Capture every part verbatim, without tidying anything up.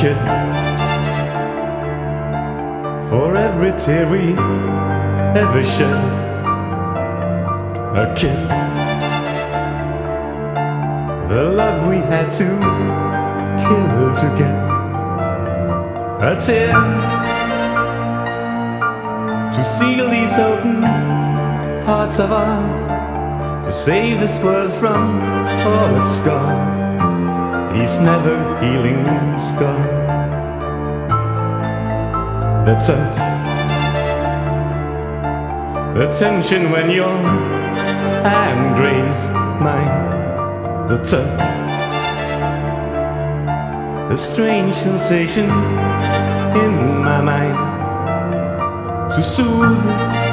kiss for every tear we ever shed. A kiss, the love we had to kill to get. A tear to seal these open hearts of ours, to save this world from all its scars, these never healing scars. The touch, the tension when your hand grazed mine. The touch, the strange sensation in my mind, to soothe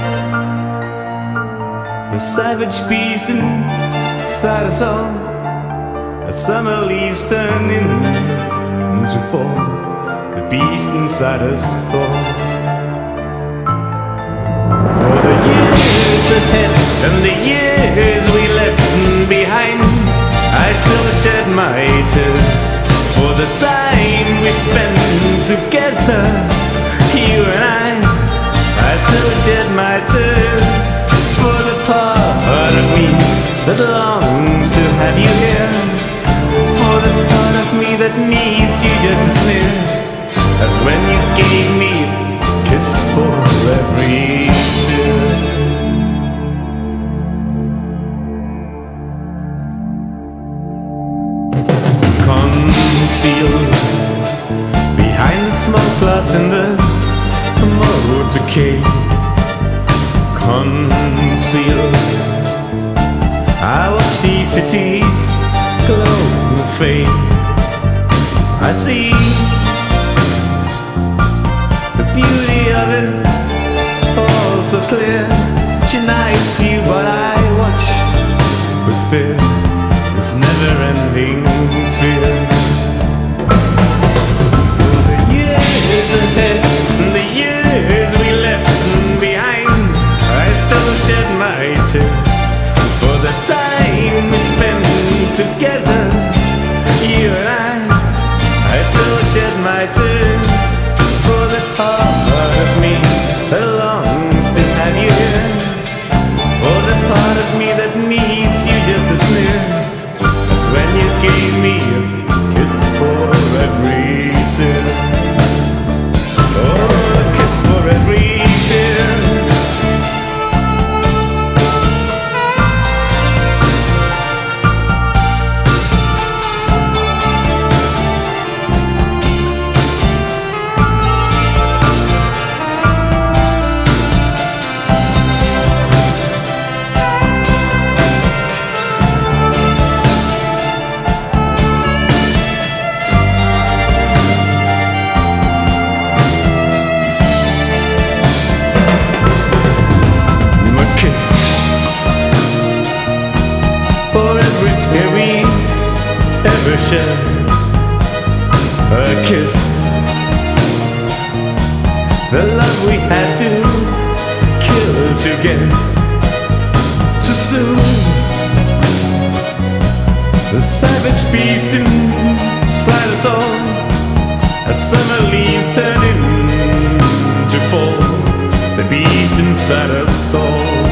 the savage beast inside us all, as summer leaves turn into fall, the beast inside us fall. For the years ahead and the years we left behind, I still shed my tears for the time we spent together, you and I. I still shed my tears for the part of me that longs to have you here, for the part of me that needs you just as near as when you gave me a kiss for every tear. Concealed behind the smoke glass in the motorcade, concealed, I watch these cities glow and fade. I see the beauty of it all so clear, such a nice view, but I watch with fear, this never-ending fear. For the years ahead and the years we left behind, I still shed my tear for the time we spent together, you and I. I still shed my tear for the part of me that longs to have you here, for the part of me that needs you just as near as when you gave me a kiss for every tear. Oh, a kiss for every tear. Ever shed a kiss, the love we had to kill to get, too soon, the savage beast inside us all, as summer leaves turn into fall, the beast inside us all.